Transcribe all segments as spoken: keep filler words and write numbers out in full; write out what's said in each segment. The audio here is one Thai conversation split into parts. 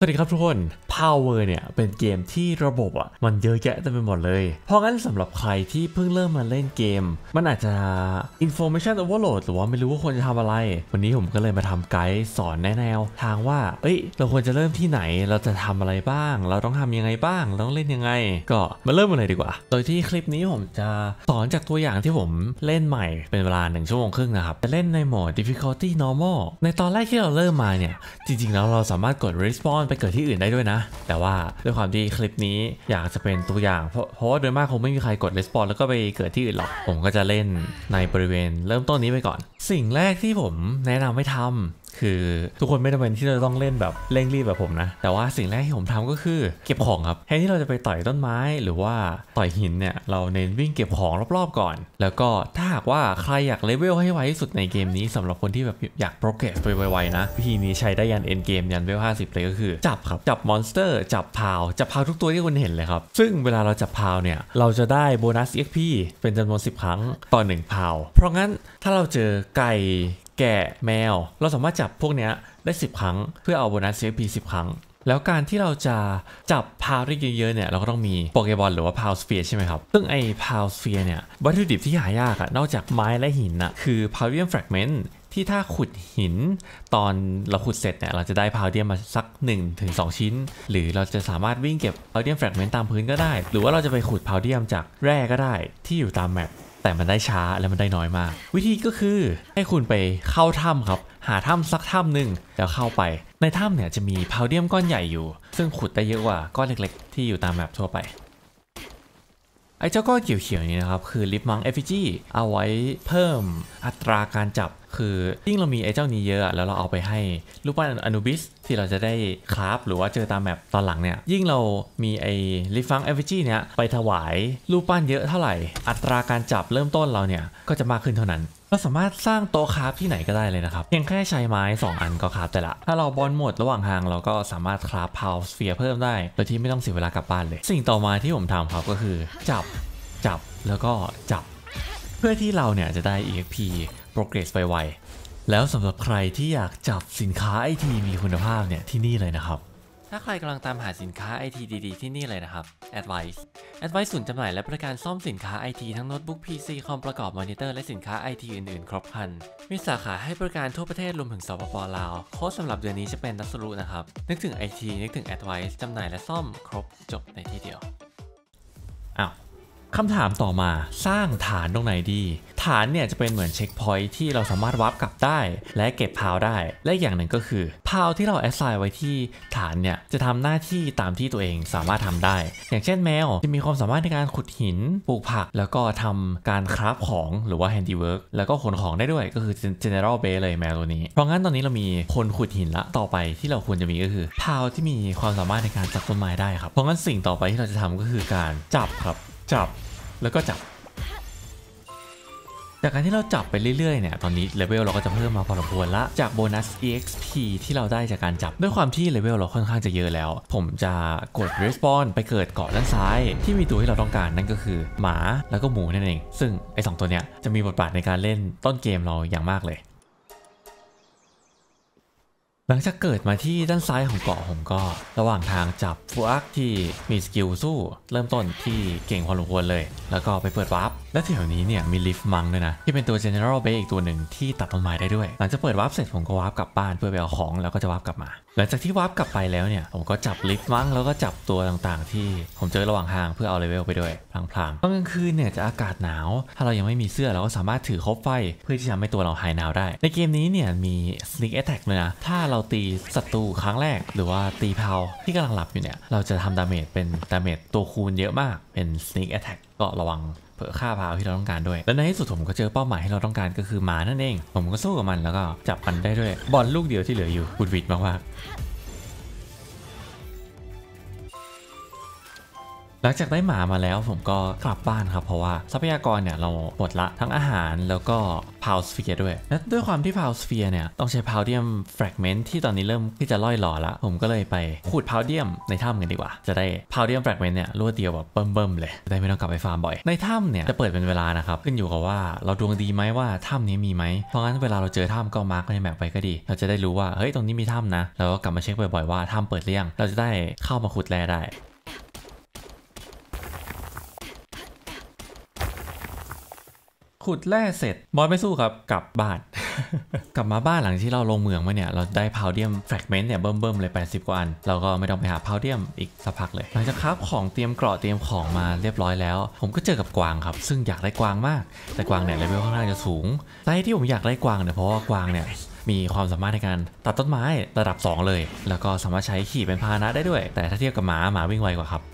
สวัสดีครับทุกคน Power เนี่ยเป็นเกมที่ระบบอ่ะมันเยอะแยะเต็มไปหมดเลยเพราะงั้นสำหรับใครที่เพิ่งเริ่มมาเล่นเกมมันอาจจะ information overload หรือว่าไม่รู้ว่าควรจะทำอะไรวันนี้ผมก็เลยมาทำไกด์สอนแนะแนวทางว่าเอ้ยเราควรจะเริ่มที่ไหนเราจะทำอะไรบ้างเราต้องทำยังไงบ้างเราต้องเล่นยังไงก็มาเริ่มกันเลยดีกว่าโดยที่คลิปนี้ผมจะสอนจากตัวอย่างที่ผมเล่นใหม่เป็นเวลาหนึ่งชั่วโมงครึ่งนะครับจะเล่นในโหมด difficulty normal ในตอนแรกที่เราเริ่มมาเนี่ยจริงๆแล้วเราสามารถกด respawn ไปเกิดที่อื่นได้ด้วยนะแต่ว่าด้วยความที่คลิปนี้อยากจะเป็นตัวอย่างเพราะเพราะว่าโดยมากคงไม่มีใครกด respawn แล้วก็ไปเกิดที่อื่นหรอกผมก็จะเล่นในบริเวณเริ่มต้นนี้ไปก่อนสิ่งแรกที่ผมแนะนำให้ทำคือทุกคนไม่จำเป็นที่จะต้องเล่นแบบเร่งรีบแบบผมนะแต่ว่าสิ่งแรกที่ผมทำก็คือเก็บของครับแทนที่เราจะไปต่อยต้นไม้หรือว่าต่อยหินเนี่ยเราเน้นวิ่งเก็บของรอบๆก่อนแล้วก็ถ้าหากว่าใครอยากเลเวลให้ไวที่สุดในเกมนี้สำหรับคนที่แบบอยากโปรเกรสไปไวๆนะวิธีนี้ใช้ได้ยันเอ็นเกมยันเลเวลห้าสิบเลยก็คือจับครับจับมอนสเตอร์จับพาวจับพาวทุกตัวที่คุณเห็นเลยครับซึ่งเวลาเราจับพาวเนี่ยเราจะได้โบนัส อี เอ็กซ์ พี เป็นจำนวนสิบครั้งต่อหนึ่งพาวเพราะงั้นถ้าเราเจอไก่แกะแมวเราสามารถจับพวกเนี้ยได้สิบครั้งเพื่อเอาโบนัส อี เอ็กซ์ พี สิบครั้งแล้วการที่เราจะจับพาวได้เยอะๆเนี่ยเราก็ต้องมีโปเกมอนหรือว่าพาวสเฟียร์ใช่ไหมครับซึ่งไอ้พาวสเฟียร์เนี่ยวัตถุดิบที่หายากอะนอกจากไม้และหินอะคือพาวเดียมแฟรกเมนต์ที่ถ้าขุดหินตอนเราขุดเสร็จเนี่ยเราจะได้พาวเดียมมาสัก หนึ่งถึงสอง ชิ้นหรือเราจะสามารถวิ่งเก็บพาวเดียมแฟรกเมนต์ตามพื้นก็ได้หรือว่าเราจะไปขุดพาวเดียมจากแร่ก็ได้ที่อยู่ตามแมปแต่มันได้ช้าและมันได้น้อยมากวิธีก็คือให้คุณไปเข้าถ้ำครับหาถ้ำสักถ้ำหนึ่งแล้วเข้าไปในถ้ำเนี่ยจะมีพาวเดียมก้อนใหญ่อยู่ซึ่งขุดได้เยอะกว่าก้อนเล็กๆที่อยู่ตามแมปทั่วไปไอ้เจ้าก้อนเขียวๆนี้นะครับคือลิฟมังเอฟฟิจีเอาไว้เพิ่มอัตราการจับคือยิ่งเรามีไอ้เจ้านี้เยอะแล้วเราเอาไปให้รูปปั้นอนูบิสที่เราจะได้คราฟหรือว่าเจอตามแมปตอนหลังเนี่ยยิ่งเรามีไอ้ลิฟมังเอฟฟิจีเนี้ยไปถวายรูปปั้นเยอะเท่าไหร่อัตราการจับเริ่มต้นเราเนี่ยก็จะมากขึ้นเท่านั้นเราสามารถสร้างโต๊ะคราฟที่ไหนก็ได้เลยนะครับเพียงแค่ใช้ไม้สองอันก็คราฟได้ละถ้าเราบอลหมดระหว่างทางเราก็สามารถคราฟพาวสเฟียร์เพิ่มได้โดยที่ไม่ต้องเสียเวลากลับบ้านเลยสิ่งต่อมาที่ผมทำครับก็คือจับจับแล้วก็จับเพื่อที่เราเนี่ยจะได้ อี เอ็กซ์ พี progress ไวๆแล้วสำหรับใครที่อยากจับสินค้าไอทีมีคุณภาพเนี่ยที่นี่เลยนะครับถ้าใครกำลังตามหาสินค้า ไอ ที ดีๆที่นี่เลยนะครับ Advice Advice ศูนย์จำหน่ายและบริการซ่อมสินค้า ไอ ที ทั้งโน้ตบุ๊ก พี ซี คอมประกอบมอนิเตอร์และสินค้า ไอ ที อื่นๆครบครันมีสาขาให้บริการทั่วประเทศรวมถึงสปป.ลาวโค้ดสำหรับเดือนนี้จะเป็นนัสรุนะครับนึกถึง ไอ ที นึกถึง Advice จำหน่ายและซ่อมครบจบในที่เดียวอ้าวคำถามต่อมาสร้างฐานตรงไหนดีฐานเนี่ยจะเป็นเหมือนเช็คพอยท์ที่เราสามารถวาร์ปกลับได้และเก็บพาวได้และอย่างหนึ่งก็คือพาวที่เราแอสไซน์ไว้ที่ฐานเนี่ยจะทำหน้าที่ตามที่ตัวเองสามารถทำได้อย่างเช่นแมวจะมีความสามารถในการขุดหินปลูกผักแล้วก็ทำการคราฟของหรือว่าแฮนดี้เวิร์กแล้วก็ขนของได้ด้วยก็คือ general base เลยแมวตัวนี้เพราะงั้นตอนนี้เรามีคนขุดหินละต่อไปที่เราควรจะมีก็คือพาวที่มีความสามารถในการจับต้นไม้ได้ครับเพราะงั้นสิ่งต่อไปที่เราจะทำก็คือการจับครับจับแล้วก็จับจากการที่เราจับไปเรื่อยๆเนี่ยตอนนี้เลเวลเราก็จะเพิ่มมาพอสมควรละจากโบนัส อี เอ็กซ์ พี ที่เราได้จากการจับด้วยความที่เลเวลเราค่อนข้างจะเยอะแล้วผมจะกด respawn ไปเกิดเกาะด้านซ้ายที่มีตัวที่เราต้องการนั่นก็คือหมาแล้วก็หมูนั่นเองซึ่งไอ้สองตัวเนี้ยจะมีบทบาทในการเล่นต้นเกมเราอย่างมากเลยหลังจากเกิดมาที่ด้านซ้ายของเกาะผมก็ระหว่างทางจับฟูอักที่มีสกิลสู้เริ่มต้นที่เก่งพอสมควรเลยแล้วก็ไปเปิดวาร์ปและแถวนี้เนี่ยมีลิฟมังด้วยนะที่เป็นตัว general base อีกตัวหนึ่งที่ตัดต้นไม้ได้ด้วยหลังจากเปิดวาร์ปเสร็จผมก็วาร์ปกลับบ้านเพื่อไปเอาของแล้วก็จะวาร์ปกลับมาหลังจากที่วาร์ปกลับไปแล้วเนี่ยผมก็จับลิฟมังแล้วก็จับตัวต่างๆที่ผมเจอระหว่างทางเพื่อเอาเลเวลไปด้วยพลางๆตอนกลางคืนเนี่ยจะอากาศหนาวถ้าเรายังไม่มีเสื้อเราก็สามารถถือคบไฟเพื่อที่จะทำให้ตัวเราหายหนาวได้ในเกมนี้เนี่ยมี sneak attack เลยนะถ้าเราตีศัตรูครั้งแรกหรือว่าตีพาวที่กำลังหลับอยู่เนี่ยเราจะทำดาเมจเป็นดาเมจตัวคูณเยอะมากเป็น sneak attack ก็ระวังเผลอฆ่าพาวที่เราต้องการด้วยและในที่สุดผมก็เจอเป้าหมายที่เราต้องการก็คือหมานั่นเองผมก็สู้กับมันแล้วก็จับมันได้ด้วยบอลลูกเดียวที่เหลืออยู่บุดวิดมากๆหลังจากได้หมามาแล้วผมก็กลับบ้านครับเพราะว่าทรัพยากรเนี่ยเราหมดละทั้งอาหารแล้วก็พาวสเฟียร์ด้วยและด้วยความที่พาวสเฟียร์เนี่ยต้องใช้พาวเดียมแฟรกเมนต์ที่ตอนนี้เริ่มที่จะล่อยหล่อละผมก็เลยไปขุดพาวเดียมในถ้ำกันดีกว่าจะได้พาวเดียมแฟรกเมนต์เนี่ยรวดเดียวแบบเบิ่มๆเลยได้ไม่ต้องกลับไปฟาร์มบ่อยในถ้ำเนี่ยจะเปิดเป็นเวลานะครับขึ้นอยู่กับว่าเราดวงดีไหมว่าถ้ำนี้มีไหมเพราะงั้นเวลาเราเจอถ้ำก็มาร์กในแมปไปก็ดีเราจะได้รู้ว่าเฮ้ยตรงนี้มีถ้ำนะแล้วก็กลับมาเช็คบ่อยๆว่าถ้ำเปิดหรือยังเราจะได้เข้ามาขุดแร่ได้ขุดแร่เสร็จบอสไม่สู้ครับกลับบ้าน กลับมาบ้านหลังที่เราลงเมืองมาเนี่ยเราได้พาวเดียมแฟรกเมนต์เนี่ยเบิ่มๆเลยแปดสิบกว่าอันเราก็ไม่ต้องไปหาพาวเดียมอีกสักพักเลยหลังจากคราฟของเตรียมเกราะเตรียมของมาเรียบร้อยแล้วผมก็เจอกับกวางครับซึ่งอยากได้กวางมากแต่กวางเนี่ยเลเวลค่อนข้างจะสูงสาเหตุที่ผมอยากได้กวางเนี่ยเพราะว่ากวางเนี่ยมีความสามารถในการตัดต้นไม้ระดับสองเลยแล้วก็สามารถใช้ขี่เป็นพาหนะได้ด้วยแต่ถ้าเทียบกับหมาหมาวิ่งไวกว่าครับ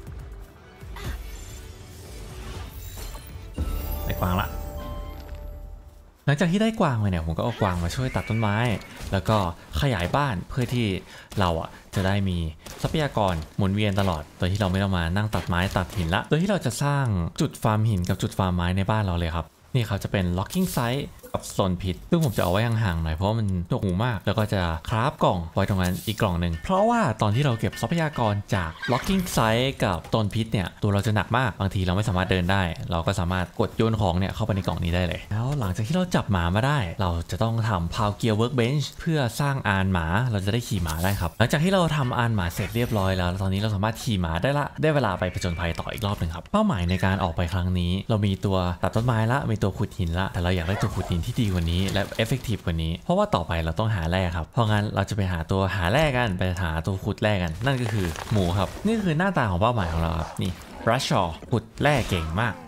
ได้กวางละหลังจากที่ได้กวางไปเนี่ยผมก็เอากวางมาช่วยตัดต้นไม้แล้วก็ขยายบ้านเพื่อที่เราอ่ะจะได้มีทรัพยากรหมุนเวียนตลอดโดยที่เราไม่ต้องมานั่งตัดไม้ตัดหินละโดยที่เราจะสร้างจุดฟาร์มหินกับจุดฟาร์มไม้ในบ้านเราเลยครับนี่ครับจะเป็น locking site กับโซนพิษซึ่งผมจะเอาไว้ห่างๆหน่อยเพราะมันหนวกหูมากแล้วก็จะคราฟกล่องไว้ตรงนั้นอีกกล่องหนึ่งเพราะว่าตอนที่เราเก็บทรัพยากรจาก locking site กับโซนพิษเนี่ยตัวเราจะหนักมากบางทีเราไม่สามารถเดินได้เราก็สามารถกดโยนของเนี่ยเข้าไปในกล่องนี้ได้เลยแล้วหลังจากที่เราจับหมามาได้เราจะต้องทำ Power Gear Workbench เพื่อสร้างอานหมาเราจะได้ขี่หมาได้ครับหลังจากที่เราทำอานหมาเสร็จเรียบร้อยแล้วตอนนี้เราสามารถขี่หมาได้ละได้เวลาไปผจญภัยต่ออีกรอบหนึ่งครับเป้าหมายในการออกไปครั้งนี้เรามีตัวตัดต้นไม้ละมีตัวขุดหินละแต่เราอยากได้ตัวขุดหินที่ดีกว่านี้และเอฟเฟกตีฟกว่านี้เพราะว่าต่อไปเราต้องหาแร่ครับเพราะงั้นเราจะไปหาตัวหาแร่กันไปหาตัวขุดแร่กันนั่นก็คือหมูครับนี่คือหน้าตาของเป้าหมายของเราครับนี่รัชชอว์ขุดแร่เก่งมาก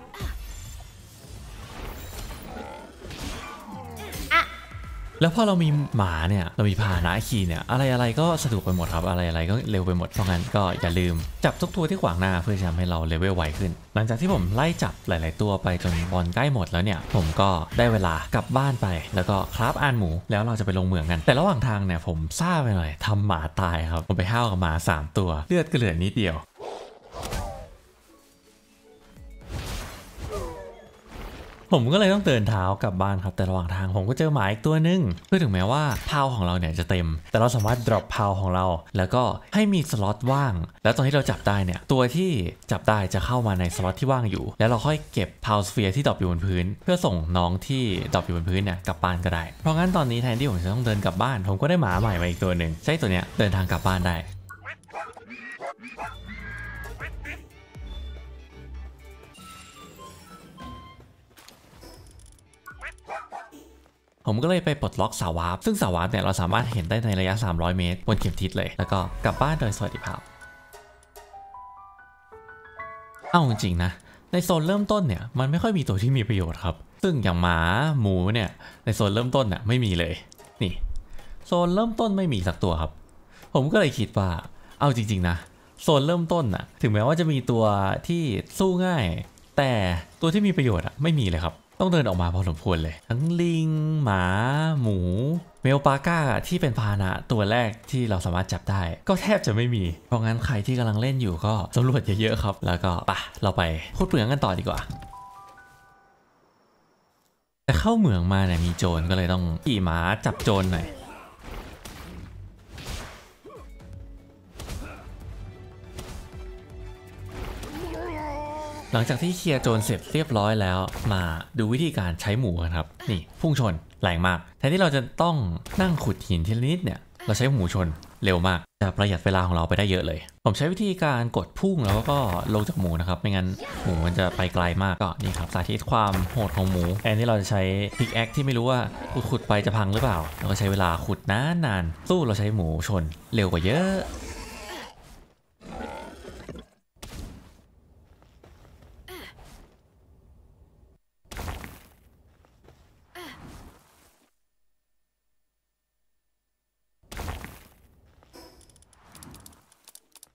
แล้วพอเรามีหมาเนี่ยเรามีพาหนะขี่เนี่ยอะไรอะไรก็สะดวกไปหมดครับอะไรอะไรก็เร็วไปหมดเพราะงั้นก็อย่าลืมจับทุกตัวที่ขวางหน้าเพื่อจะทำให้เราเลเวลไวขึ้นหลังจากที่ผมไล่จับหลายๆตัวไปจนบอลใกล้หมดแล้วเนี่ยผมก็ได้เวลากลับบ้านไปแล้วก็คราฟอานหมูแล้วเราจะไปลงเมืองกันแต่ระหว่างทางเนี่ยผมซ่าไปหน่อยทำหมาตายครับผมไปห้าวกับหมาสามตัวเลือดก็เหลือนิดเดียวผมก็เลยต้องเดินเท้ากลับบ้านครับแต่ระหว่างทางผมก็เจอหมาอีกตัวนึงเพื่อถึงแม้ว่าพาวของเราเนี่ยจะเต็มแต่เราสามารถ drop พาวของเราแล้วก็ให้มีสล็อตว่างแล้วตอนที่เราจับได้เนี่ยตัวที่จับได้จะเข้ามาในสล็อตที่ว่างอยู่แล้วเราค่อยเก็บพาวสเฟียร์ที่ดรอปอยู่บนพื้นเพื่อส่งน้องที่ดรอปอยู่บนพื้นเนี่ยกลับบ้านก็ได้เพราะงั้นตอนนี้แทนที่ผมจะต้องเดินกลับบ้านผมก็ได้หมาใหม่มาอีกตัวหนึ่งใช้ตัวเนี้ยเดินทางกลับบ้านได้ผมก็เลยไปปลดล็อกสาวาร์ปซึ่งสาวาร์ปเนี่ยเราสามารถเห็นได้ในระยะสามร้อยเมตรบนเข็มทิศเลยแล้วก็กลับบ้านโดยสวัสดิภาพเอาจริงๆนะในโซนเริ่มต้นเนี่ยมันไม่ค่อยมีตัวที่มีประโยชน์ครับซึ่งอย่างหมาหมูเนี่ยในโซนเริ่มต้นเนี่ยไม่มีเลยนี่โซนเริ่มต้นไม่มีสักตัวครับผมก็เลยคิดว่าเอาจริงๆนะโซนเริ่มต้นน่ะถึงแม้ว่าจะมีตัวที่สู้ง่ายแต่ตัวที่มีประโยชน์อะไม่มีเลยครับต้องเดินออกมาพอสมควรเลยทั้งลิงหมาหมูเมลปาก้าที่เป็นพาหนะตัวแรกที่เราสามารถจับได้ก็แทบจะไม่มีเพราะงั้นใครที่กำลังเล่นอยู่ก็สำรวจเยอะๆครับแล้วก็ปะเราไปพูดเปลืองกันต่อดีกว่าแต่เข้าเหมืองมาเนี่ยมีโจรก็เลยต้องขี่ม้าจับโจรหน่อยหลังจากที่เคลียร์โจรเสร็จเรียบร้อยแล้วมาดูวิธีการใช้หมูกันครับนี่พุ่งชนแรงมากแทนที่เราจะต้องนั่งขุดหินทีละนิดเนี่ยเราใช้หมูชนเร็วมากจะประหยัดเวลาของเราไปได้เยอะเลยผมใช้วิธีการกดพุ่งแล้วก็ลงจากหมูนะครับไม่งั้นหมูมันจะไปไกลมากก็นี่ครับสาธิตความโหดของหมูแทนที่เราจะใช้พิกแอคที่ไม่รู้ว่าขุดไปจะพังหรือเปล่าเราก็ใช้เวลาขุดนานๆสู้เราใช้หมูชนเร็วกว่าเยอะ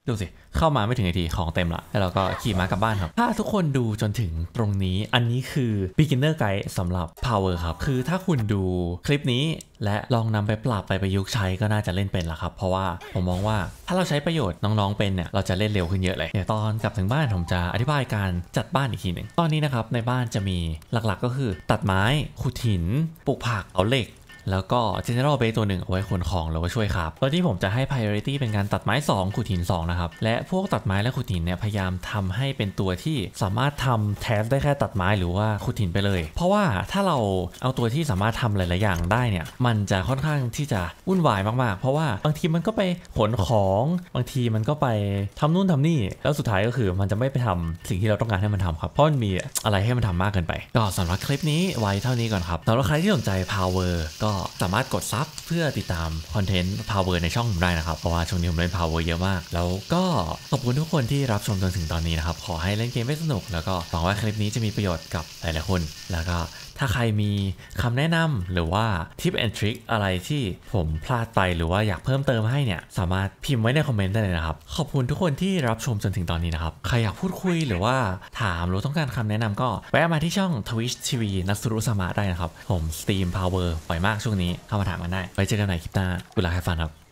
ดูสิเข้ามาไม่ถึงนาทีของเต็มละแล้วเราก็ขี่ม้ากลับบ้านครับถ้าทุกคนดูจนถึงตรงนี้อันนี้คือ beginner guide สำหรับ power ครับคือถ้าคุณดูคลิปนี้และลองนำไปปรับไปประยุกต์ใช้ก็น่าจะเล่นเป็นละครับเพราะว่าผมมองว่าถ้าเราใช้ประโยชน์น้องๆเป็นเนี่ยเราจะเล่นเร็วขึ้นเยอะเลยเดี๋ยวตอนกลับถึงบ้านผมจะอธิบายการจัดบ้านอีกทีหนึ่งตอนนี้นะครับในบ้านจะมีหลักๆก็คือตัดไม้ขุดหินปลูกผักเอาเหล็กแล้วก็ general base ตัวหนึ่งเอาไว้ขนของหรือว่าช่วยครับตอนที่ผมจะให้ priority เป็นการตัดไม้สองขุดหินสองนะครับและพวกตัดไม้และขุดหินเนี่ยพยายามทำให้เป็นตัวที่สามารถทำแทสได้แค่ตัดไม้หรือว่าขุดหินไปเลยเพราะว่าถ้าเราเอาตัวที่สามารถทำหลายๆอย่างได้เนี่ยมันจะค่อนข้างที่จะวุ่นวายมากๆเพราะว่าบางทีมันก็ไปขนของบางทีมันก็ไปทำนู่นทำนี่แล้วสุดท้ายก็คือมันจะไม่ไปทำสิ่งที่เราต้องการให้มันทำครับเพราะมันมีอะไรให้มันทำมากเกินไปก็สำหรับคลิปนี้ไว้เท่านี้ก่อนครับสำหรับใครที่สนใจ power ก็สามารถกดซับเพื่อติดตามคอนเทนต์ power ในช่องผมได้นะครับเพราะว่าช่วงนี้ผมเล่น power เยอะมากแล้วก็ขอบคุณทุกคนที่รับชมจนถึงตอนนี้นะครับขอให้เล่นเกมให้สนุกแล้วก็หวังว่าคลิปนี้จะมีประโยชน์กับหลายๆคนแล้วก็ถ้าใครมีคำแนะนำหรือว่าทิปแอนทริคอะไรที่ผมพลาดไปหรือว่าอยากเพิ่มเติมให้เนี่ยสามารถพิมพ์ไว้ในคอมเมนต์ได้เลยนะครับขอบคุณทุกคนที่รับชมจนถึงตอนนี้นะครับใครอยากพูดคุยหรือว่าถามหรือต้องการคำแนะนำก็แวะมาที่ช่อง Twitch ที วี นัทสุรุสามะได้นะครับผมสตรีม Power บ่อยมากช่วงนี้เข้ามาถามกันได้ไว้เจอกันใหม่คลิปหน้ากุลาให้ฟันครับ